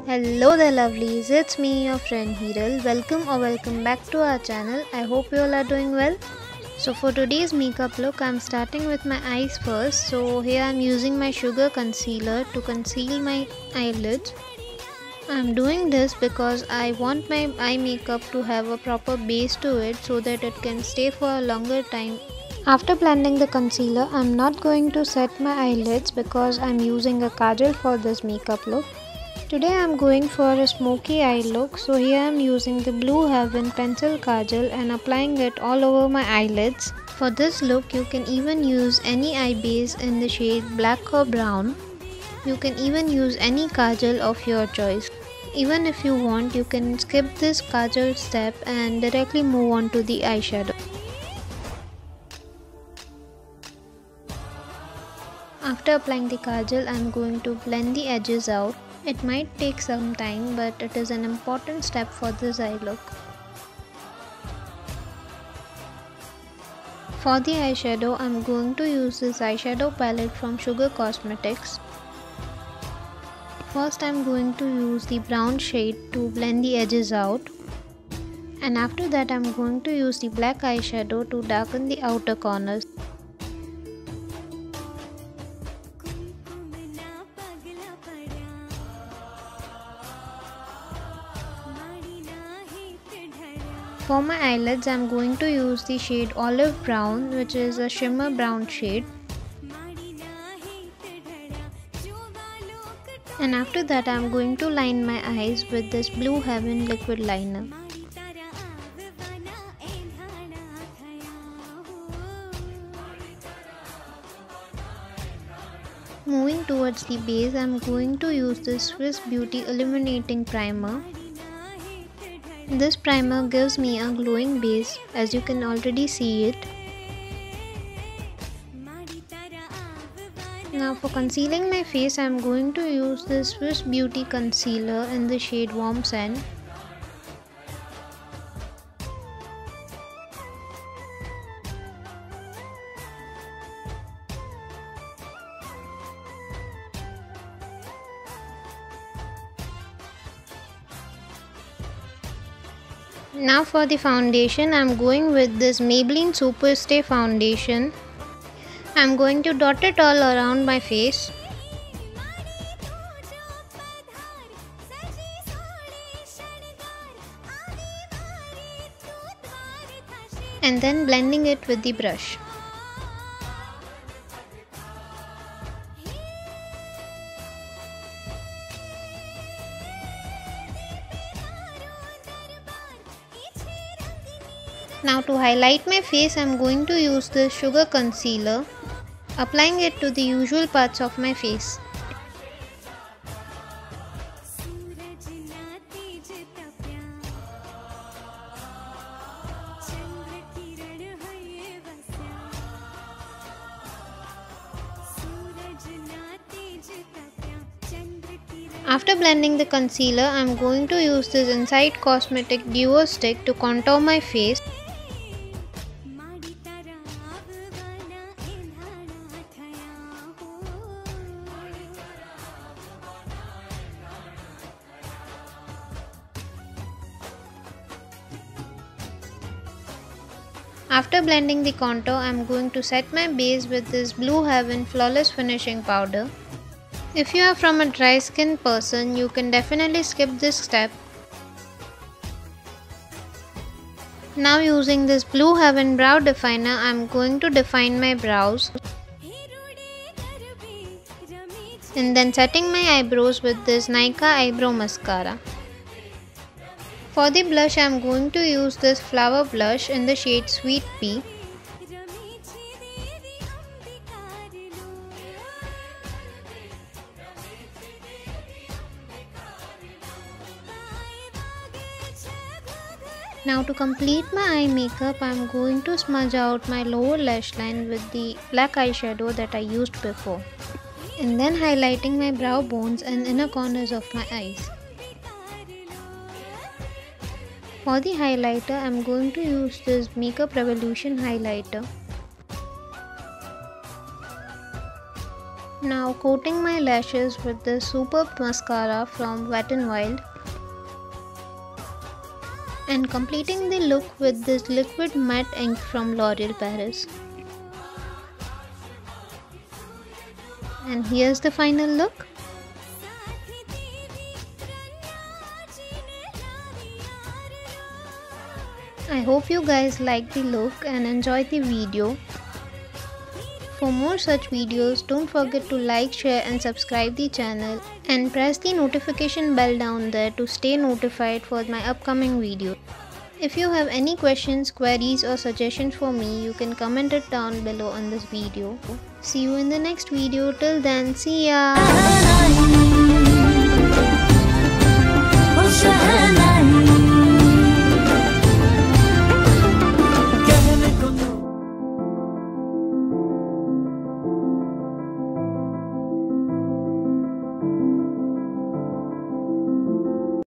Hello there lovelies, it's me your friend Hiral. Welcome back to our channel. I hope you all are doing well. So for today's makeup look, I'm starting with my eyes first. So here I'm using my sugar concealer to conceal my eyelids. I'm doing this because I want my eye makeup to have a proper base to it so that it can stay for a longer time. After blending the concealer, I'm not going to set my eyelids because I'm using a kajal for this makeup look. Today I'm going for a smoky eye look, so here I'm using the Blue Heaven pencil kajal and applying it all over my eyelids. For this look you can even use any eye base in the shade black or brown. You can even use any kajal of your choice. Even if you want, you can skip this kajal step and directly move on to the eyeshadow. After applying the kajal, I'm going to blend the edges out. It might take some time, but it is an important step for this eye look. For the eyeshadow, I'm going to use this eyeshadow palette from Sugar Cosmetics. First, I'm going to use the brown shade to blend the edges out. And after that, I'm going to use the black eyeshadow to darken the outer corners. For my eyelids, I'm going to use the shade Olive Brown, which is a shimmer brown shade. And after that, I'm going to line my eyes with this Blue Heaven liquid liner. Moving towards the base, I'm going to use this Swiss Beauty Illuminating Primer. This primer gives me a glowing base, as you can already see it. Now for concealing my face, I am going to use this Swiss Beauty Concealer in the shade Warm Sand. Now for the foundation, I am going with this Maybelline Superstay foundation. I am going to dot it all around my face. And then blending it with the brush. Now to highlight my face, I am going to use this sugar concealer, applying it to the usual parts of my face. After blending the concealer, I am going to use this Insight Cosmetic Duo Stick to contour my face. After blending the contour, I am going to set my base with this Blue Heaven Flawless Finishing Powder. If you are from a dry skin person, you can definitely skip this step. Now using this Blue Heaven Brow Definer, I am going to define my brows. And then setting my eyebrows with this Nykaa Eyebrow Mascara. For the blush, I am going to use this Flower Blush in the shade Sweet Pea. Now to complete my eye makeup, I am going to smudge out my lower lash line with the black eyeshadow that I used before. And then highlighting my brow bones and inner corners of my eyes. For the highlighter, I am going to use this Makeup Revolution highlighter. Now coating my lashes with this superb mascara from Wet n Wild and completing the look with this liquid matte ink from L'Oreal Paris. And here's the final look. I hope you guys like the look and enjoyed the video. For more such videos, don't forget to like, share and subscribe the channel and press the notification bell down there to stay notified for my upcoming video. If you have any questions, queries or suggestions for me, you can comment it down below on this video. See you in the next video. Till then, see ya!